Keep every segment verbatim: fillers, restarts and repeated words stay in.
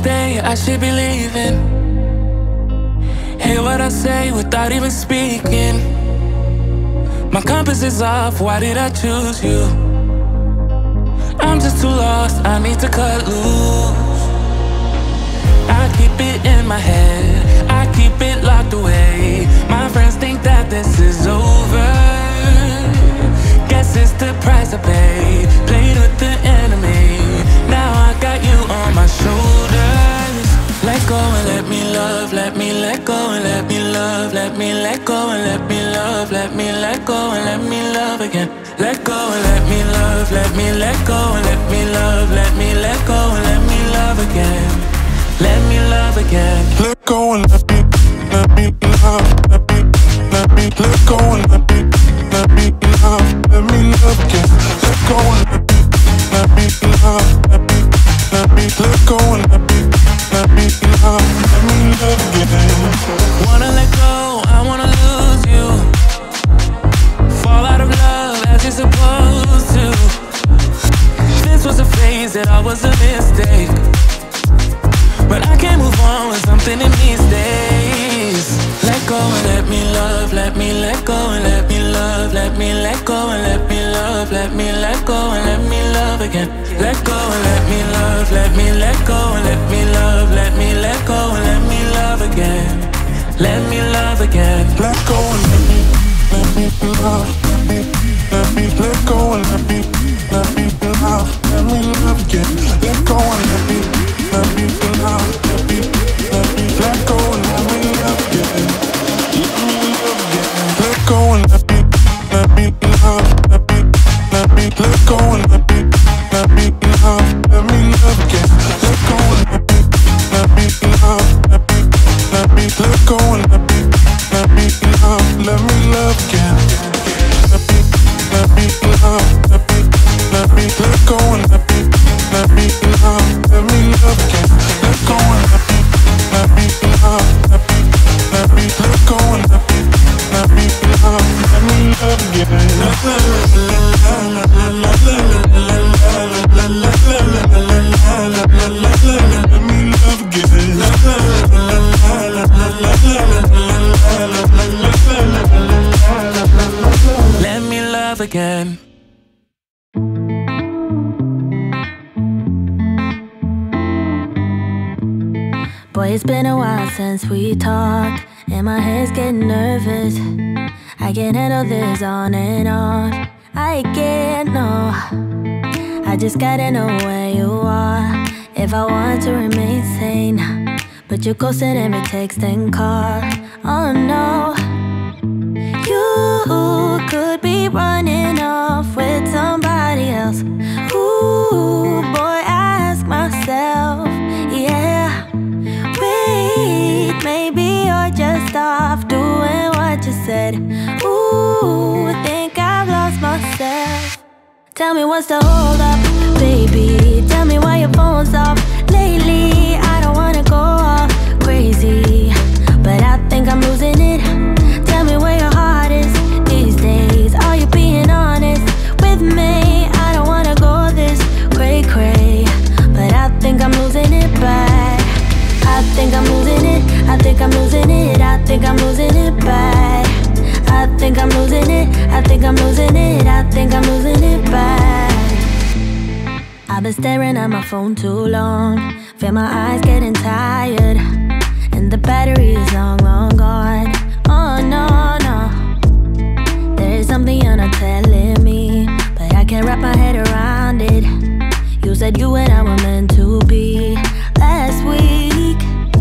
stay, I should be leaving. Hear what I say without even speaking. My compass is off, why did I choose you? I'm just too lost, I need to cut loose. I keep it in my head, I keep it locked away. My friends think that this is over. Guess it's the price I pay. Played with the enemy, now I got you on my shoulders. Let go and let me love, let me let go and let me love. Let me let go and let me love, let me let go and let me love again. Let go and let me love, let me let go and let me love. Let me let go and let me love again. Let me love again. Let go and let me, let me love. Let me, let me let go and let me, let me love. Let me love again. Let go and let me, let me love. Let me, let me let go and let me, let me love. Let me love again. Wanna let go, I wanna lose you. Fall out of love as you're supposed to. This was a phase that I was a mistake, but I can't move on with something in these days. Let go and let me love, let me let go and let me love. Let me let go and let me love. Let me let go and let me love again. Let go and let me love, let me let go and let me love. Let me let go and let me love again. Let me love again. Let go and let me, let me love. Let me, let me let go and let me, let me love. Let me love again. Let go and let me, let me love. Let me, let me let go and let me love again. Let me love again. Let go and let me, let me love. Let me, let me let go and let me, let me love. Let me love again. Let go and let me, let me love. Let me, let me let go and let me, let me love. Let me love again. Let me, let me love. Let me, let me let go and let me, let me love. Let me love again. Let go and let me, let me love. Let me, let me let go and let me, let me love. Let me love again. Let me love again. Let me love again. Boy, it's been a while since we talked, and my head's getting nervous. I can't handle this on and off. I can't, no. I just gotta know where you are if I want to remain sane. But you're ghosting every text and call. Oh no. You could be running off with somebody else. Ooh, boy, I ask myself, yeah. Wait, maybe you're just off doing what you said. Ooh, think I've lost myself. Tell me what's the hold up, baby. Tell me why your phone's off lately. I don't wanna go off crazy, but I think I'm losing it. Tell me where your heart is these days. Are you being honest with me? I don't wanna go this cray cray, but I think I'm losing it bad. I think I'm losing it, I think I'm losing it, I think I'm losing it bad. I think I'm losing it, I think I'm losing it, I think I'm losing it bad. I've been staring at my phone too long, feel my eyes getting tired, and the battery is long, long gone. Oh no, no. There is something you're not telling me, but I can't wrap my head around it. You said you and I were meant to be last week.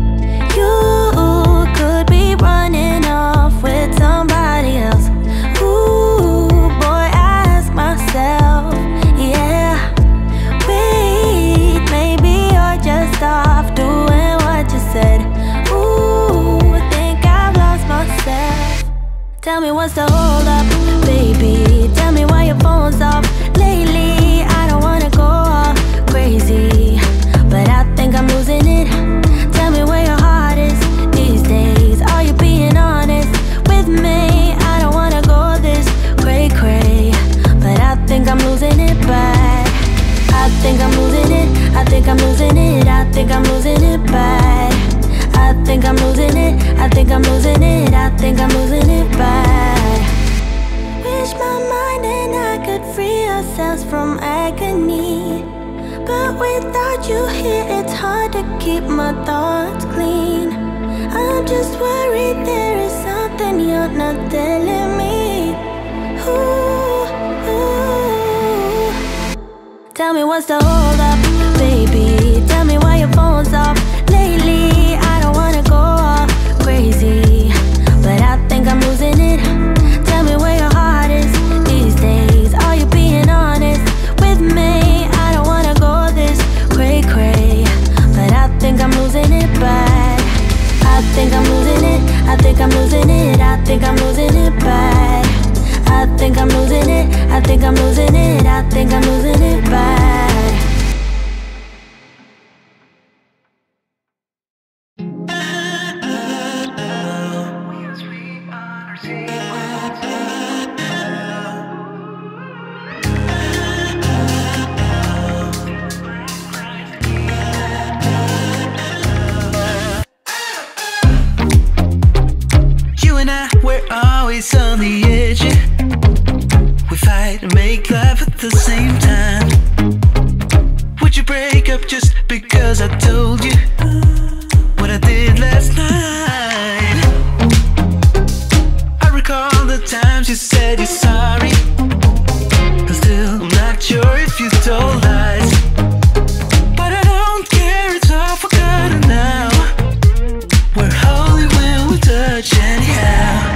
You could be running off with somebody else. Ooh, boy, I ask myself, yeah. Wait, maybe you're just off doing what you said. Ooh, think I've lost myself. Tell me what's the hold up, baby. Tell me why your phone's off lately. I don't wanna go off crazy, but I think I'm losing it. Tell me where your heart is these days. Are you being honest with me? I don't wanna go this cray cray, but I think I'm losing it bad. I think I'm losing it, I think I'm losing it, I think I'm losing it bad. I think I'm losing it, I think I'm losing it, I think I'm losing it bad. Wish my mind and I could free ourselves from agony, but without you here it's hard to keep my thoughts clean. I'm just worried there is something you're not telling me. Ooh, ooh. Tell me what's the hold up, baby. Tell me why your phone's off lately. I don't wanna go all crazy, but I think I'm losing it. Tell me where your heart is these days. Are you being honest with me? I don't wanna go this cray cray, but I think I'm losing it bad. I think I'm losing it, I think I'm losing it, I think I'm losing it bad. I think I'm losing it, I think I'm losing it, I think I'm losing it bad. Always on the edge, yeah. We fight and make love at the same time. Would you break up just because I told you what I did last night? I recall the times you said you're sorry, and still I'm not sure if you told lies. But I don't care, it's all forgotten now. We're holy when we touch anyhow.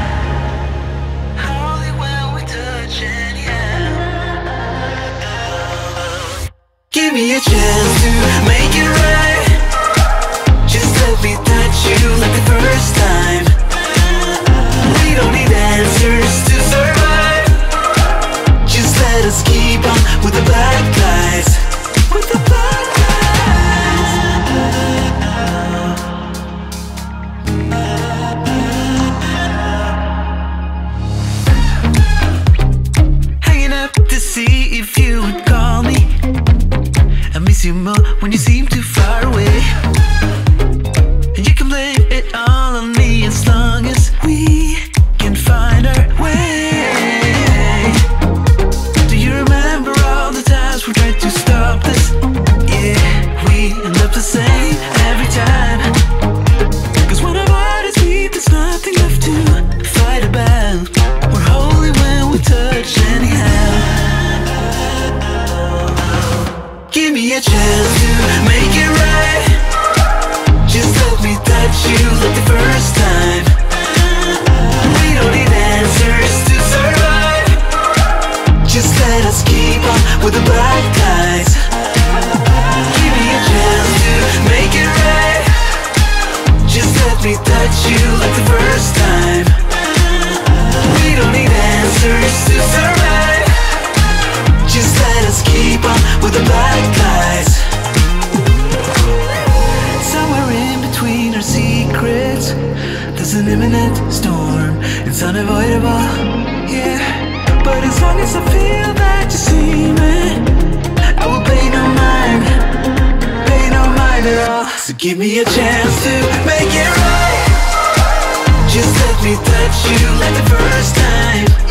Give me a chance to make it right. Just let me touch you like the first time. We don't need answers to survive. Just let us keep on with the black guys. With the black guys. Hanging up to see if you would call me. I miss you more when you seem too far away. And you can blame it all on me as long as we can find our way. Do you remember all the times we tried to stop this? Yeah, we end up the same every time. Cause when our bodies meet, there's nothing left to fight about. We're holy when we touch anyhow. Give me a chance to make it right. Just let me touch you like the first time. We don't need answers to survive. Just let us keep on with the black guys. Give me a chance to make it right. Just let me touch you like the first time. We don't need answers to survive. Just let us keep on with the black guys. Somewhere in between our secrets, there's an imminent storm. It's unavoidable, yeah. But as long as I feel that you see me, I will pay no mind, pay no mind at all. So give me a chance to make it right. Just let me touch you like the first time.